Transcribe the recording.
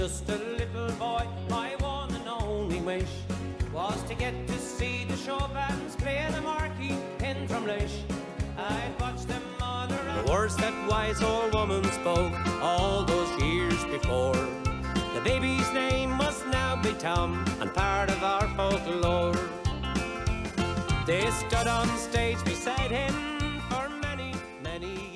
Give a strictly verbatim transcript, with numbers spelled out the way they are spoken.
just a little boy, my one and only wish was to get to see the show bands play the marquee in Drumlesh. I'd watch them mother and the words that wise old woman spoke all those years before. The baby's name must now be Tom and part of our folklore. They stood on stage beside him for many, many years.